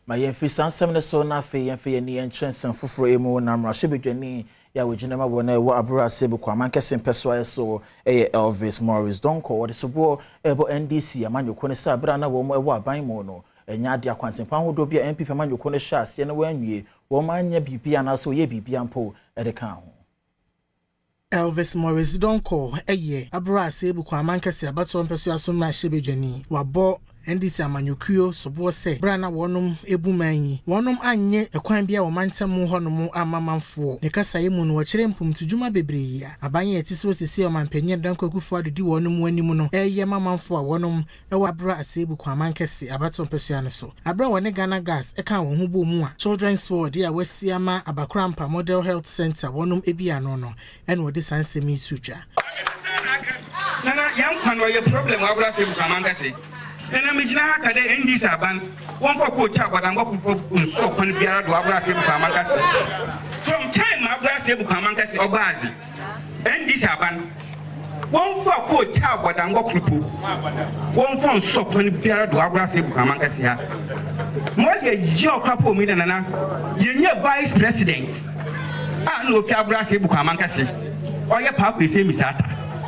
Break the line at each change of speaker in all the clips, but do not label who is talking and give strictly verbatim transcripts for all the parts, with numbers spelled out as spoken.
ma yemfi sansem ne so na fe yemfi ye ni entrensen foforo emu na mrahye bedwani ya wejina ma bona wo abura sebu kwa mankese mpeso ayeso eye Elvis Morris Donko wo de sobo ebo N D C amanyoko ne sa abra na wo mo ewo aban mu no enya ade akwantempa hodo bia M P amanyoko ne hya ase ne wanwie wo manya bibia na so ye bibia mpo edeka ho.
Elvis Morris Donko eye abura sebu kwa mankese abato mpeso aso mrahye bedwani wabo N D C amanyokuo sobo se brana wonum ebumanyi wonum anye ekwan bia wo mantam honom amamanfo ne kasaye mu no wo kire mpumtudwuma bebree ya abanye etisi osisi o mampanye Danko Akufo Addo di wonum wanimu no eye mamanfo a wonum ewa abra asebu kwa mankese abato mpesua ne so abra wone Ghana Gas eka wo ho bo mu a Children's Ward ya wasiama Abakrampa Model Health Center wonum ebia no no ene wo de sansemi tuja
nana yam kwano ye problem abra asebu kwa mankese ena mijina haka de N D C aban won for ko cha gwadan go so kon biara do abura se buka mankase from time abura se buka mankase obazi N D C aban won for ko cha gwadan go krupu won for so kon biara do abura se buka mankase ha mo ye jo kwapo mi nana ye nye vice president ah no fi abura se buka mankase oye papa se misata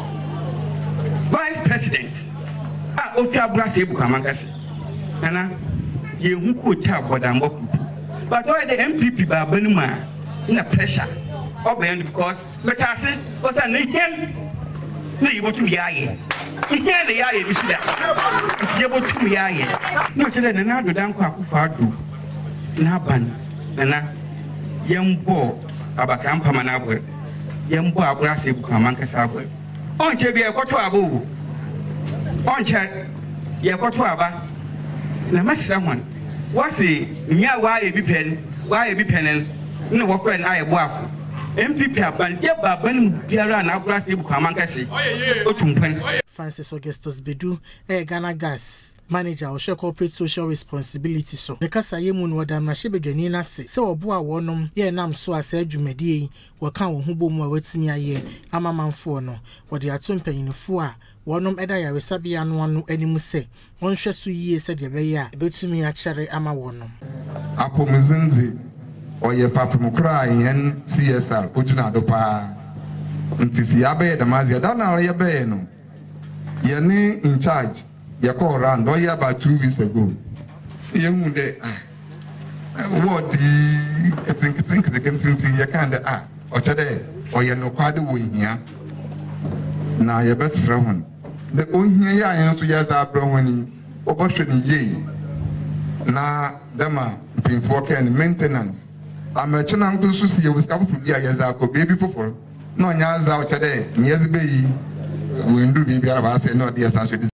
vice president ah ofi abura se buka mankase nana ye hu ko ta bodambo but why the M P P ba banuma na pressure obey because betase o say na hien na yibotum yaaye hien na yaaye bi sida ti yibotum yaaye no chele na Addo Danko Akufo Addo na ban nana yembo Abakrampa manabwe yembo abura se buka mankase abwe onche bi ekoto abo onche ye koto aba na masira hwan wase nya wa e bi pen wa e bi penen na wo friend aye boafo M P P aban ye baban biara na abura se buka mankase otumpan
Francis Augustus Bedu eh Ghana Gas manager o corporate social responsibility so ne kasa ye mu no da mrahye bedwani na se se obo a wonom ye nam so asa adwumadie wo kan wo hubo mu a watimi aye amamanfo no wo de ato mpanyinfo a wonom eda ya resabia no anu animu se wonhwe so yie se de be ya betumi a kyere ama wonom
apomuzinzi oye papumukra yen C S R ojina do pa ntisi abe da mazia da na ye be no ye ni in charge ye call around oh yeah about two weeks ago ye hu de what the I think think the can think ye kind of ah o chede oye no kwade wo hia na ye besra hon the ohia ya yen so ye za abro honi obohwe ni ye na dema pinfo ken maintenance amechina nto so si ye wiska fufu bia ye za ko baby fufu no nya za o chede nyezi be yi we ndu bi bia ba say no dey sanso